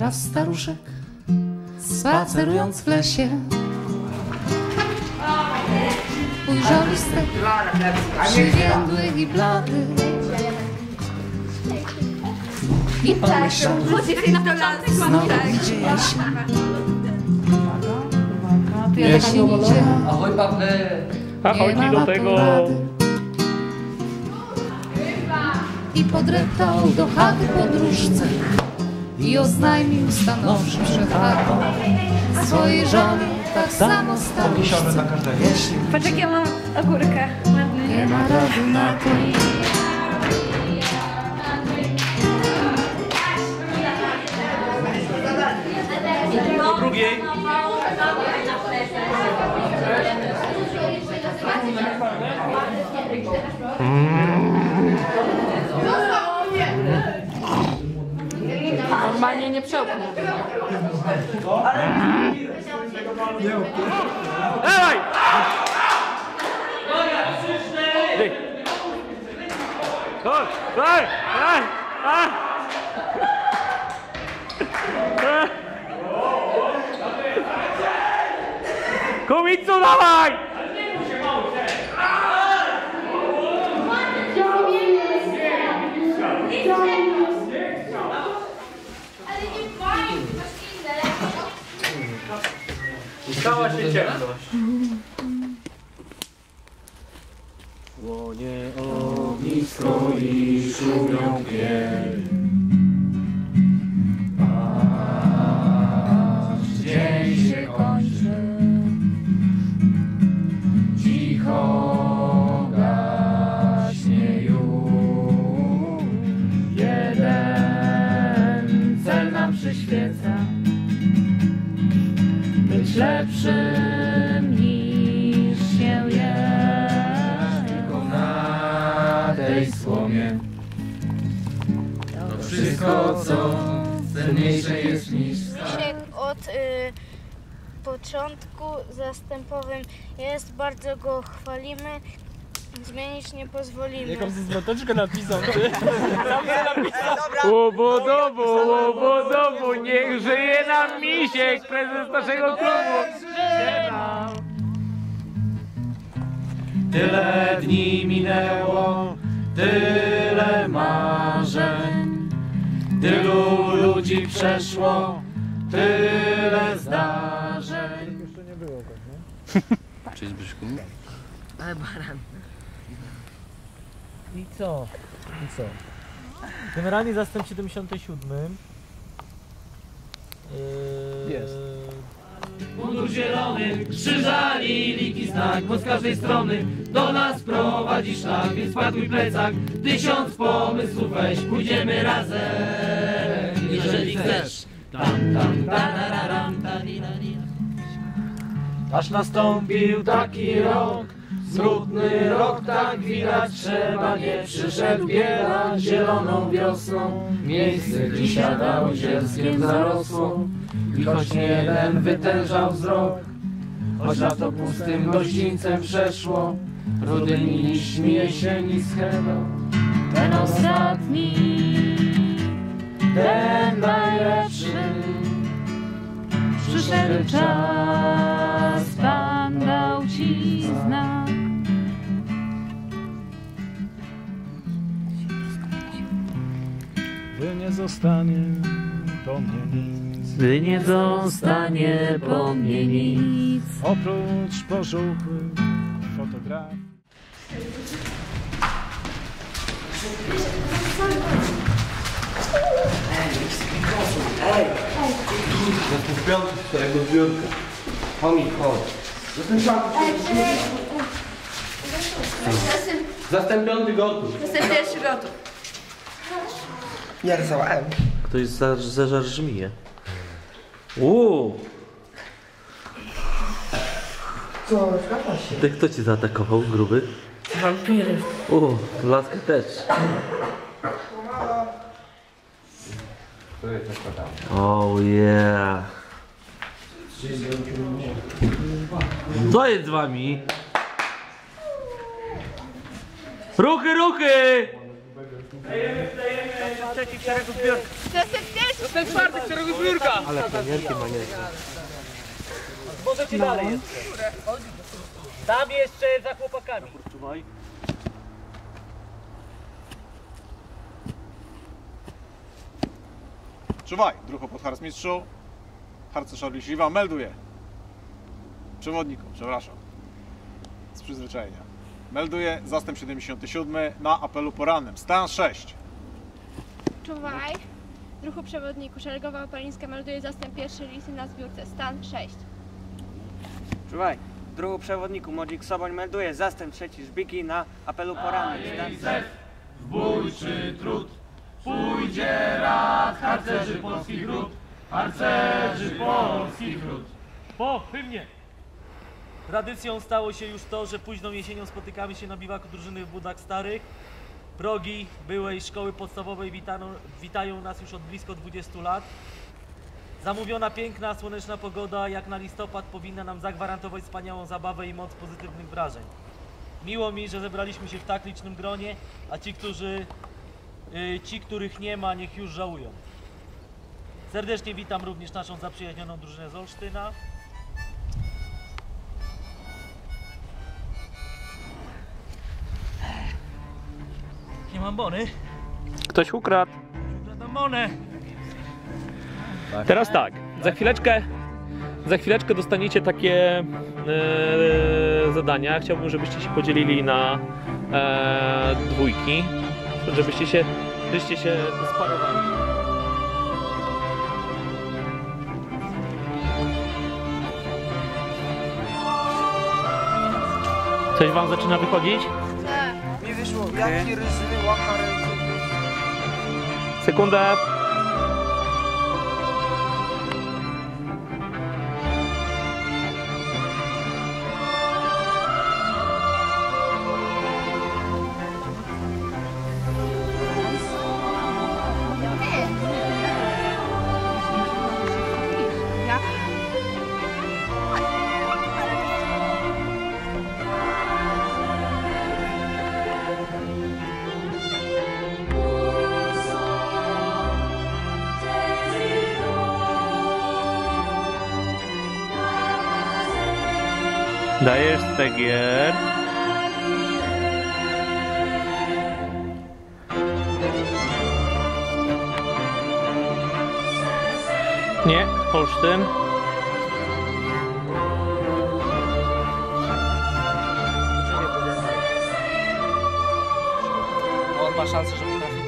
Raz staruszek, spacerując w lesie, ujrzał listek przywiędły i blady i pomyślał, znowu idzie jesień. Jesień idzie, Ahoj, Pawle! nie ma na to rady. I podreptał do chaty podróżce i oznajmił stanowczo przed chatą swojej żony, tak samo staruszce. Jeśli Patrz, jak ja mam ogórkę. nie ma rady na to. Do drugiej! Normalnie nie przełknę. Dawaj! Chodź! Daj! Daj! Kumicu, dawaj! Stała się ciemność. Łonie ognisko i szumią pień. Aż dzień się kończy. Cicho gaśnie już. Jeden cel nam przyświeca. Być lepszym niż się jest. Tylko na tej słomie to wszystko, co cenniejsze jest niż Misiek od początku zastępowym jest, bardzo go chwalimy, zmienić nie pozwolimy. Jaką zwroteczkę napisał, ty? Tam się napisał. Łobodobu, niech żyje nam Misiek, prezes naszego klubu. Tyle dni minęło, tyle marzeń, tylu ludzi przeszło, tyle zdarzeń. Jeszcze nie było tak, no? Cześć Zbyszku. Ale baran. I co? Generalnie zastęp 77. Jest. Mundur zielony, krzyżani, liki znak, bo z każdej strony do nas prowadzi szlak, więc pakuj plecak, 1000 pomysłów weź, pójdziemy razem, jeżeli chcesz. Aż nastąpił taki rok, smutny rok, tak widać, trzeba nie przyszedł biedak, zieloną wiosną, miejsce, gdzie siadał, zielskiem zarosło. I choć nie jeden wytężał wzrok, choć lato pustym gościńcem przeszło, rudymi liśćmi jesieni schedał. Ten ostatni, Ten najlepszy, przyszedł czas, Pan dał ci znak. By nie zostanie po mnie nic. gdy nie zostanie po mnie nic. Oprócz pożółkłych fotografii. Jestem w piątku z którego zbiórka. Chomik, chodź. Zastępiony gotów. Jestem pierwszy gotów. Nie rysowałem. Ktoś zażar żmije. Co? Zgadza się. Ty kto cię zaatakował, gruby? Wampiry. Laskę też. Oh yeah. Co jest z wami? Ruchy, ruchy! To jest ten czwarty szeregu zbiórka! Ale planierki ma nie. Możecie dalej jeszcze. Tam jeszcze za chłopakami. Czuwaj. Czuwaj, druho pod harcmistrzu. Harcerzowi Śliwa melduje. Przewodniku, przepraszam. Z przyzwyczajenia. Melduje zastęp 77 na apelu porannym. Stan 6. Czuwaj. Druhu przewodniku. Szeregowa Opalińska melduje zastęp pierwszy listy na zbiórce. Stan 6. Czuwaj, druhu przewodniku, Modzik Soboń melduje zastęp trzeci Żbiki na apelu porannym. W bój czy trud, pójdzie rad harcerzy polskich ród, harcerzy polskich ród. Po hymnie. Tradycją stało się już to, że późną jesienią spotykamy się na biwaku drużyny w Budach Starych. Progi byłej szkoły podstawowej witają nas już od blisko 20 lat. Zamówiona piękna, słoneczna pogoda jak na listopad powinna nam zagwarantować wspaniałą zabawę i moc pozytywnych wrażeń. Miło mi, że zebraliśmy się w tak licznym gronie, a ci, których nie ma, niech już żałują. Serdecznie witam również naszą zaprzyjaźnioną drużynę z Olsztyna. Nie mam bony. Ktoś ukradł. Ukradam bonę. Teraz tak, za chwileczkę dostaniecie takie zadania. Chciałbym, żebyście się podzielili na dwójki, żebyście się sparowali. Coś wam zaczyna wychodzić? Nie wyszło. Jaki ryzyny łaka ręce. Sekundę. Dajesz stegier. Nie, Olsztyn. On ma szansę, żeby trafić.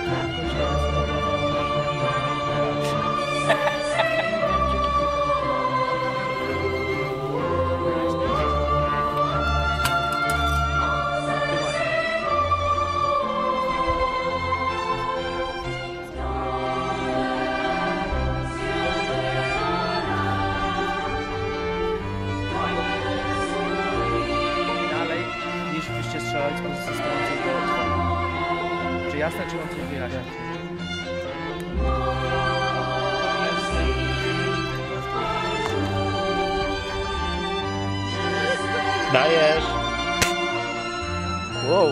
Musicie strzelać z pozycji stojącej. Czy jasne, czy mam coś wyraźnie? Dajesz. Wow.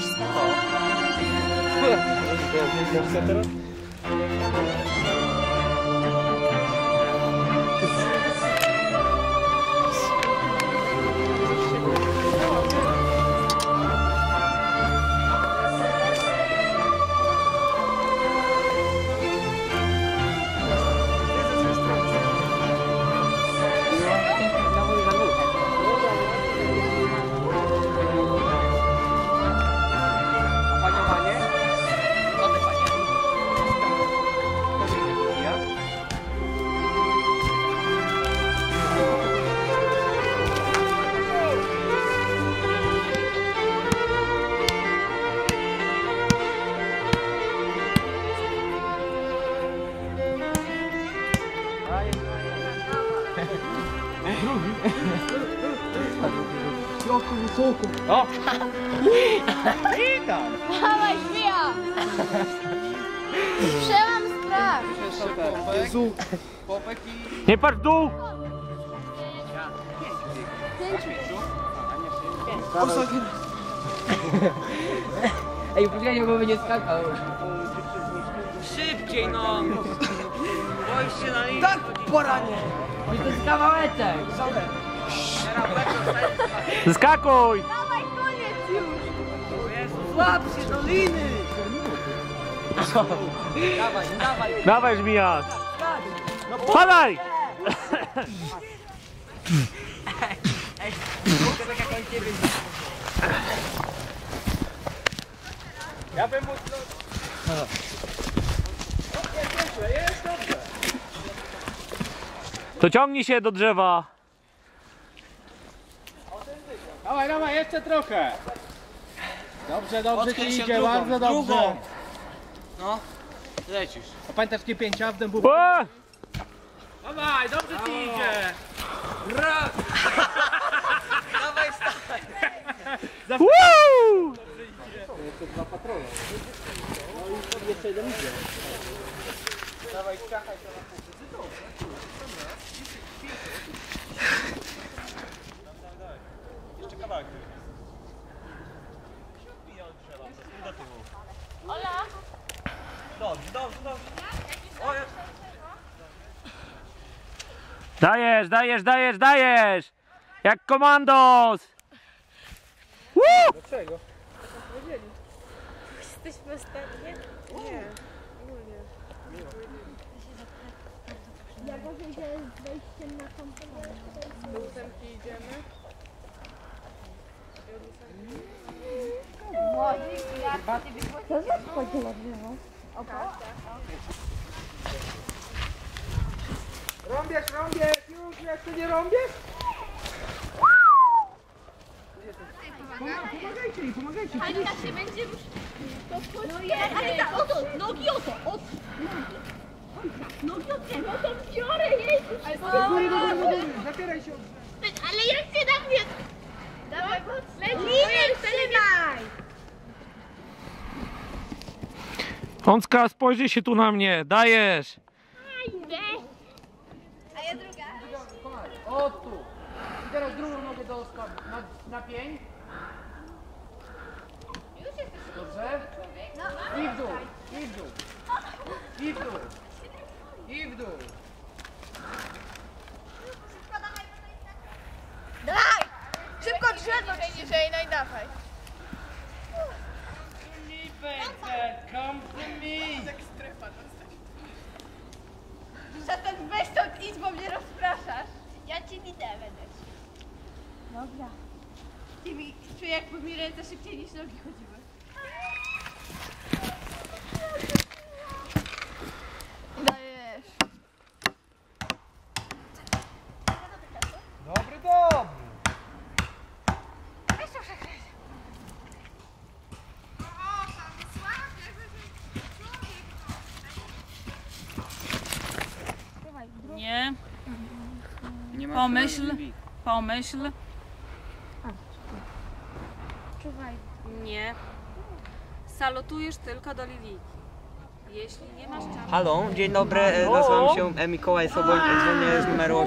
O! Witam! Dawaj, śmija! Przełam strach! Jezu! Popek i... Nie patrz w dół! Ej, poczekajcie, bo będzie skakał. Szybciej no! Zobaczcie na linii. Tak, poranie! I to jest kawałeczek. Zeskakuj! Dawaj, koniec już! Złap się do liny! Dawaj, dawaj! Dawaj, żmijak! Padaj! Ja bym mógł... To ciągnij się do drzewa. Dawaj, dawaj, jeszcze trochę. Dobrze, dobrze ci Odchyl się idzie, drugą, bardzo dobrze. drugą. No, lecisz. A pamiętasz takie pięcia w dębu? O! Dawaj, dobrze ci idzie. Raz! Dawaj, stawaj! Woo! Dawaj, skakaj to na pół. Jeszcze kawałek. Ola! Dobrze, dobrze, dobrze. Dajesz, dajesz, dajesz, dajesz! Jak komandos! Woo! Dlaczego? Jesteśmy ostatnie? Nie. Ja gorzej, że z wejściem na komputer. Do 8 idziemy. Co za wchodziło w drzewo? Rąbiesz, rąbiesz! Już, jeszcze nie rąbiesz? Pomagajcie jej, pomagajcie! Halina się będzie już... No jest, ale tak, oto, nogi oto, od... Nogi od ciebie, oto biorę, Jezus! Do góry, do góry, do góry! Zapieraj się! Ale jak się na mnie... Dawaj, linię trzymaj! Ącka, spojrzyj się tu na mnie, dajesz! A ja druga. O tu. I teraz drugą nogę do stołu. Na pień. Dobrze. I w dół. I w dół. I w dół. I w dół. Dawaj! Szybko drzewo niżej, no i dawaj. Come to me. Szatan, weź stąd idź, bo mnie rozpraszasz. Ja ci widzę, będę. Dobra. Czuję, jakby mi ręce szybciej niż nogi chodziły. Dajesz. Dobry, dobry! Weź to przekreś. Nie. Nie ma Pomyśl. Pomyśl. Czuwaj. Nie. Salutujesz tylko do Liliki. Jeśli nie masz czasu. Halo, dzień dobry, nazywam się Mikołaj Soboń, dzwonię z numeru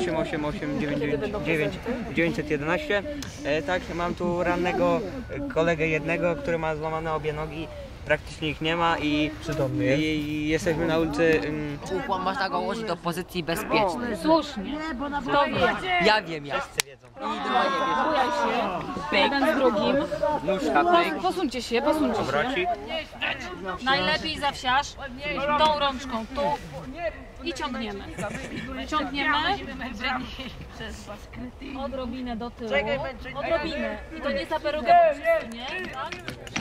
888-911. Tak, mam tu rannego kolegę jednego, który ma złamane obie nogi, praktycznie ich nie ma i jesteśmy na ulicy... Ukłon można go ułożyć do pozycji bezpiecznej. Słusznie. Kto wie? Ja wiem jak. Wszyscy wiedzą. I druga nie wie. Bujaj się. Jeden z drugim. Nóżka, pyk. Posuńcie się, posuńcie się. Obrocik. Najlepiej zawsiarz tą rączką tu i ciągniemy. Ciągniemy odrobinę do tyłu. Odrobinę. I to nie za perugę, nie? Tak?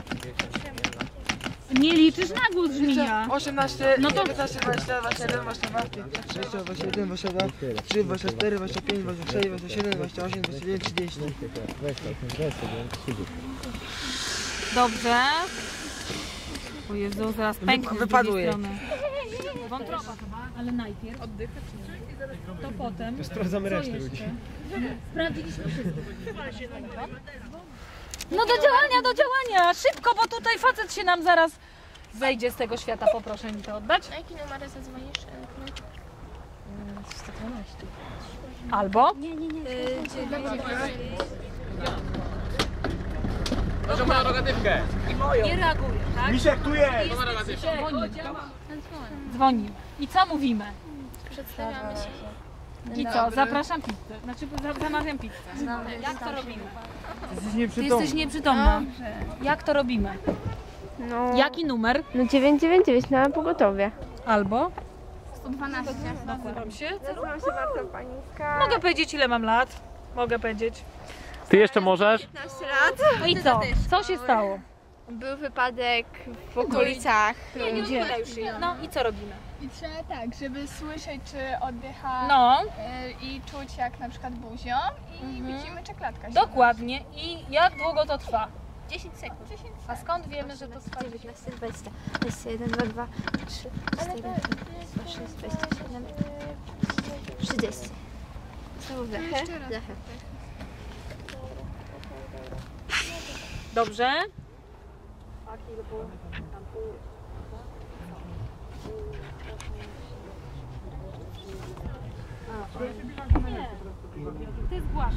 Nie liczysz na głos, żmija. 18, No to- 19, 20, 21, 22, 22, 21, 22, 23, 24, 25, 26, 27, 28, 29, 30. Dobrze. O Jezu, zaraz pęknie z Wypadło drugiej jej. strony. Wątroba chyba, ale najpierw. Oddycha czy nie? To potem. Sprawdzamy resztę ludzi. Sprawdziliśmy wszystko. No do działania, do działania! Szybko, bo tutaj facet się nam zaraz zejdzie z tego świata. Poproszę mi to oddać. Na jaki numer zadzwonisz? 112. Albo? Nie. Proszę moją rogatywkę. Nie reaguje, tak? Misiek, tu jest! Dzwoni. Dzwoni. I co mówimy? Przedstawiamy się. I co? Zapraszam pizzę. Znaczy zamawiam pizzę. Jak to robimy? Ty jesteś nieprzytomna. Jak to robimy? No. Jaki numer? No 999 na pogotowie. Albo? 112. Nazywam się? Nazywam się Marta Paniska. Mogę powiedzieć, ile mam lat? Mogę powiedzieć. Ty jeszcze możesz? 15 lat. No i co? Co się stało? Był wypadek w okolicach. Gdzie? No i co robimy? I trzeba tak, żeby słyszeć, czy oddycha No. I czuć jak na przykład buzią i widzimy, czy klatka się Dokładnie. I jak długo to trwa? 10 sekund. A skąd wiemy, że to trwa? 19, 20, 21, 22, 23, 24, 26, 27, 30. Znowu wdechę, wdechę. Dobrze. Ty zgłaszasz.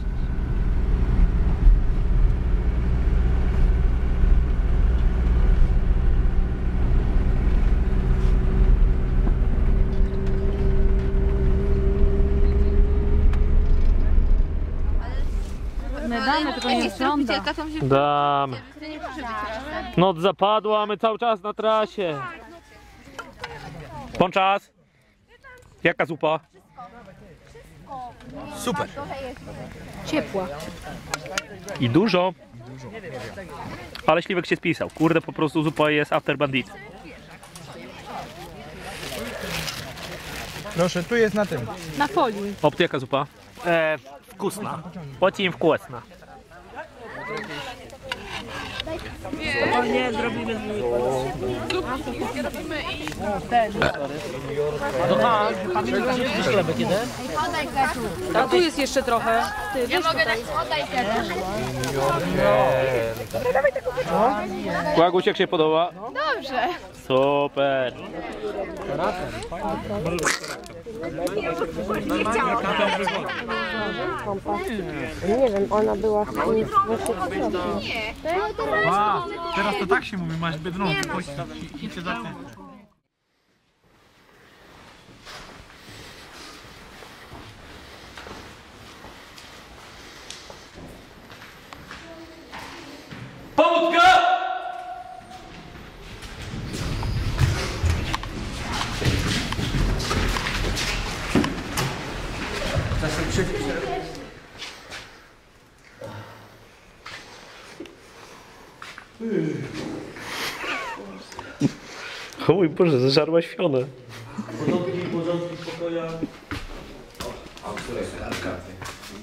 My damy, tylko nie sprząta. Damy. Noc zapadła, a my cały czas na trasie. Czas. Jaka zupa? Super. Ciepła. I dużo. Ale śliwek się spisał. Kurde, po prostu zupa jest after bandit. Proszę, tu jest na tym. Na folii. Opty, jaka zupa? Wkusna. Очень wkusna. Nie, zrobimy z nimi. robimy i... A tu jest jeszcze trochę. Ty, Ja mogę dać, oddaj ketchup. Kłaguś, jak się podoba? Dobrze. Super. Nie wiem, ona była w tym A, teraz to tak się mówi, masz Biedronkę. Idźcie za tym. Powódka! O mój Boże, zażarła śpionę. Porządki, spokoja. A w której są karty?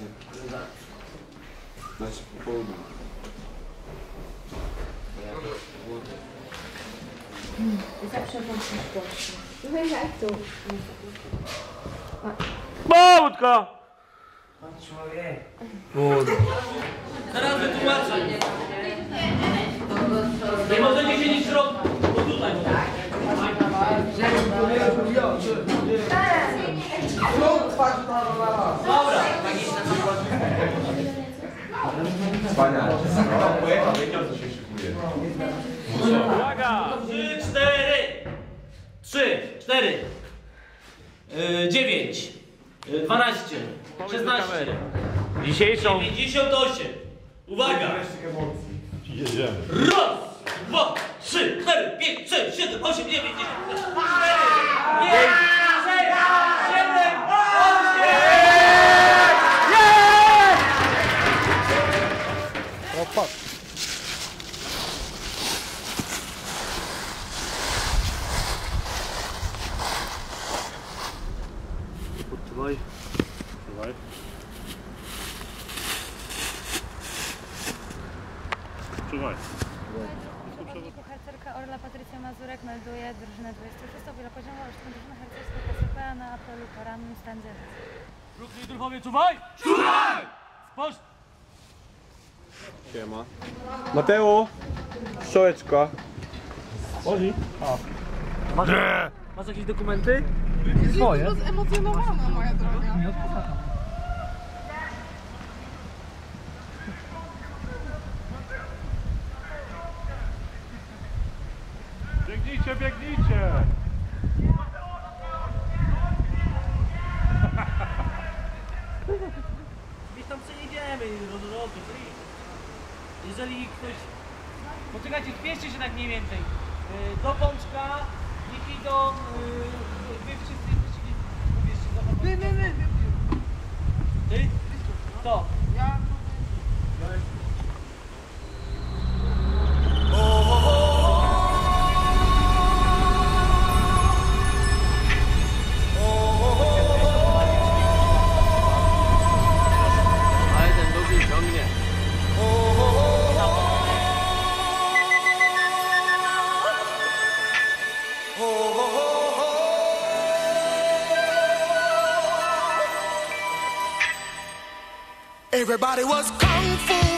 Znaczy po południu. Zawsze włączyć głośno. No jak tu? Powódka! Zaraz wytłumaczę. Nie możecie siedzieć w środku, bo tutaj. Dobra. Wspaniale. Pojechał, wiedział, co się szykuje. Uwaga! 3, 4. 3, 4. 9. 12. 16. Dzisiejszą... 98. Uwaga! Jedziemy. Raz, 2, 3, 4, 5, 6, 7, 8, 9, 10, 4, 5, 6, 7, 8! Opak. Podtrzymaj. Trzymaj. Trzymaj. Harcerka Orla Patrycja Mazurek melduje drużynę 26 wielopoziomu oraz drużynę harcerską KSP na apelu karannym stan Dziewic. Brukli druhowie, czuwaj! Czuwaj! Spójrz! Siema. Mateo! Strzałeczka. Oli. Masz jakieś dokumenty? Swoje. Jest rozemocjonowana, moja droga. Biegnijcie, biegnijcie! jeżeli ktoś... Poczekajcie, spieszcie się tak mniej więcej. Do pączka, niech idą... Wy wszyscy jesteście... Pobierzcie za pączka. Ty? Kto? Ja. Ale ten drugi ciągnie. Everybody was kung fu